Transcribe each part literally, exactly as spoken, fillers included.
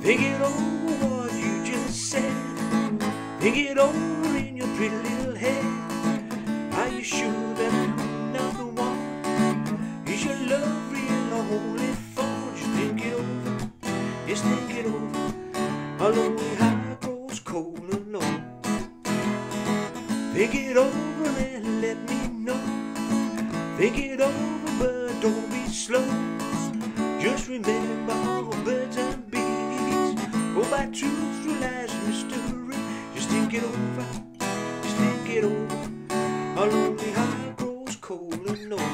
Think it over what you just said. Think it over in your pretty little head. Are you sure that I'm not the one? Is your love real or only fun? Just think it over, just think it over. A lonely heart grows cold and low. Think it over and let me know. Think it over but don't be slow. Just remember all birds and bees go by truth through lies and mystery. Just think it over, just think it over. A lonely heart grows cold and low.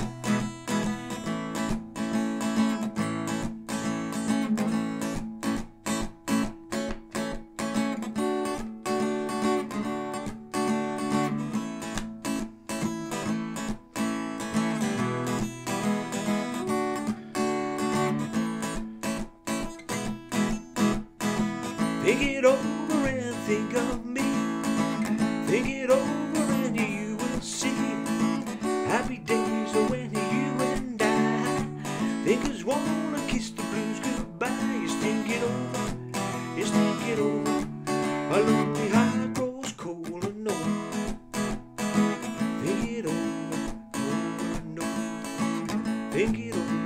Think it over and think of me. Think it over and you will see happy days are when you and I thinkers wanna kiss the blues goodbye. Just think it over, just think it over. A lonely heart grows cold and low. Think it over, over and over. Think it over.